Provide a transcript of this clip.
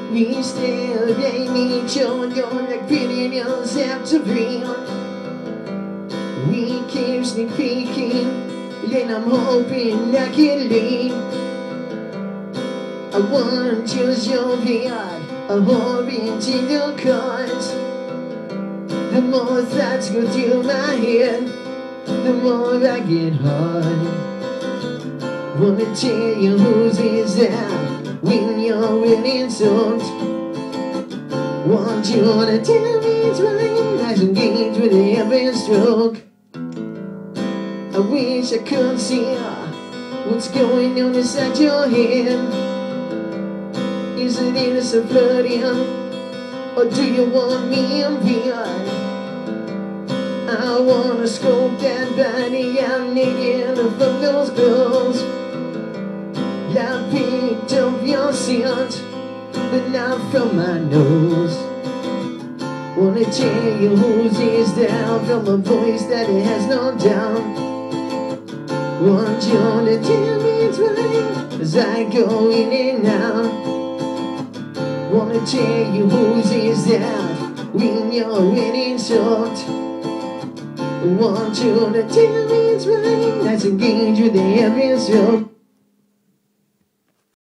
We still need you, you're like pretty yourself to breathe. We keep sneak peeking, and I'm hoping I can leave. I want to use your beard, I hurry to your cards. The more thoughts go through my head, the more I get hard. Wanna tell you who's is that when you're really soaked. Want you to tell me it's right, I engage with every stroke. I wish I could see what's going on inside your head. Is it innocent flirting, or do you want me in beyond? I wanna scope that body out naked from those clothes. I picked up your scent, but not from my nose. Wanna tell you whose is down from a voice that it has no doubt. Want you to tell me it's right as I go in and out. Wanna tell you whose is that when you're really short. Want you to tell me it's right, let's engage with every stroke.